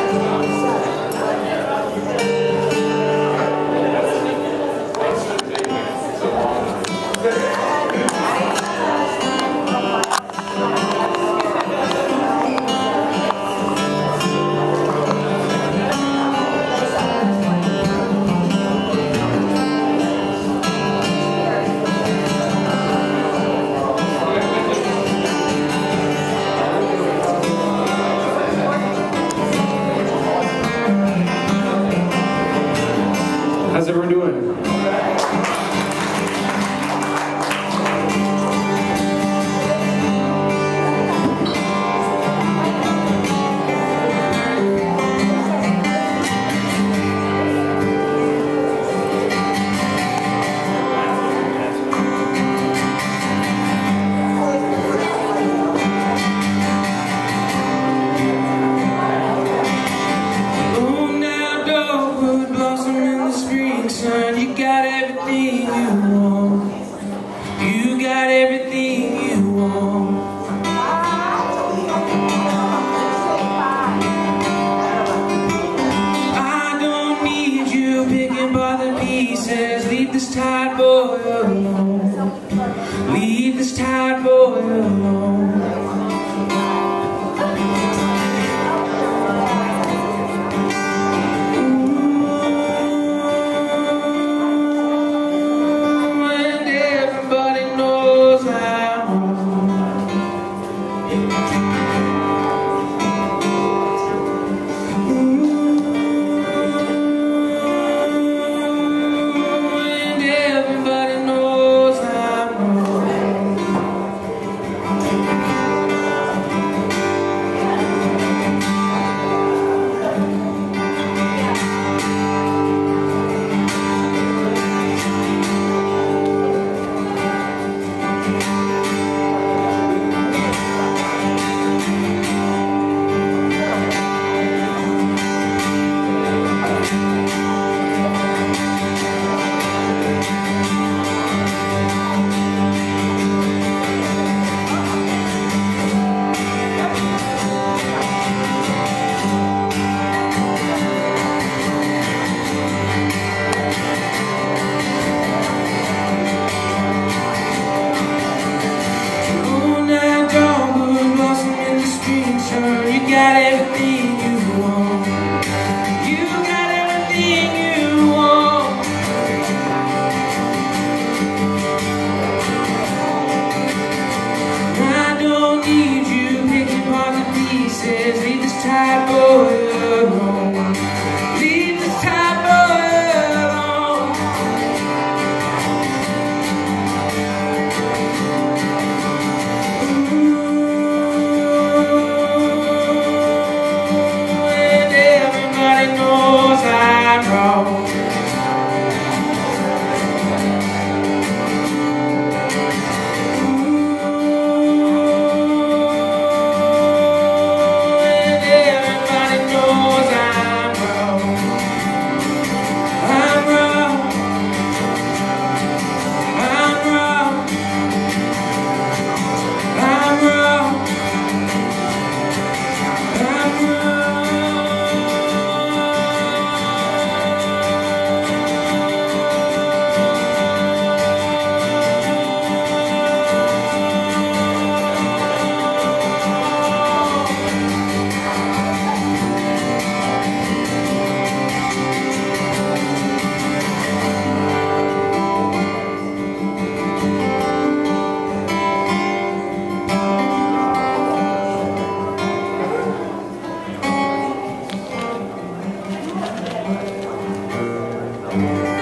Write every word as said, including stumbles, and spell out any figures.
How's everyone doing? You got everything you want. You got everything you want. I don't need you picking apart the pieces. Leave this tired boy alone. Leave this tired boy alone. You got everything you want. You got everything you want. I don't need you picking apart the pieces. Leave this tired boy alone. Leave this tired boy alone. Mm-hmm.